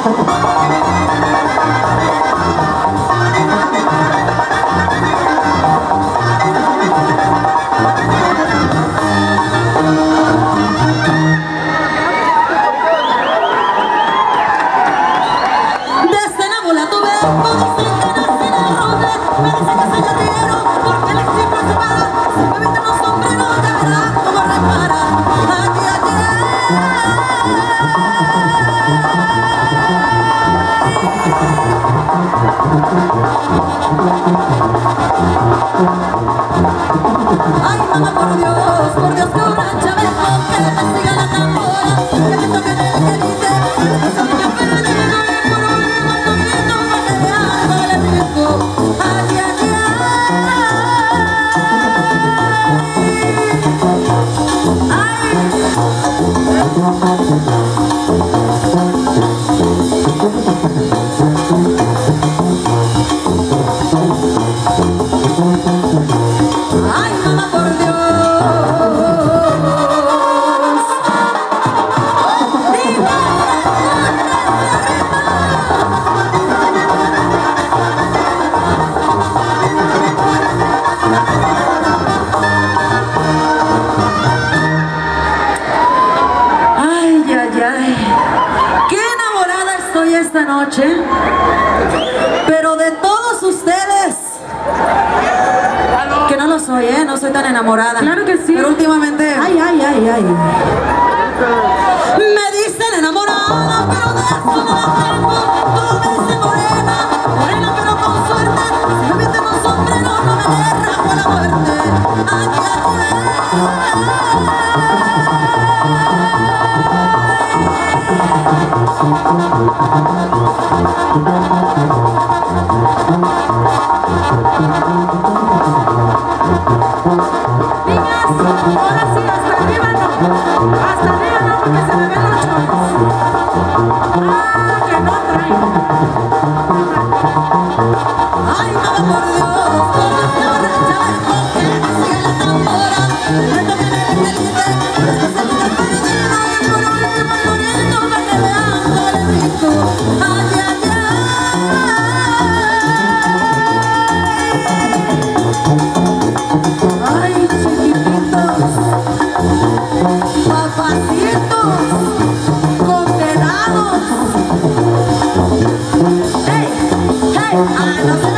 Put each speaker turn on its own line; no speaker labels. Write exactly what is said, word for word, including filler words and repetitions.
Ay, mamá, por Dios, por Dios, que borracha vengo, que me siga la tambora, que me toque de querite, ese niño perdido, y por último tocando para que vean el riesgo. Ay, ay, ay, mamá, por Dios. Ay, ay, ay. Qué enamorada estoy esta noche. Pero de todos ustedes, que no lo soy, ¿eh? No soy tan enamorada.
Claro que sí.
Pero últimamente...
Ay, ay, ay, ay.
Me dicen enamorada, pero de eso no la tengo. Todo me dicen morena, morena pero con suerte. Si me meten un sombrero no me derrajo la muerte. Ay,
Niñas, ahora sí, hasta arriba no. Hasta arriba no, porque se me ven los chones. Ah, que no traen.
ay, mamá, por Dios, por Dios, que borracha vengo, que me siga la tambora, que toque de querite, ese niño perdido, y por último muriendo para que vean el rico. Ay, ay, ay, chiquititos, papacitos, condenados. Hey, hey, ah, no sé.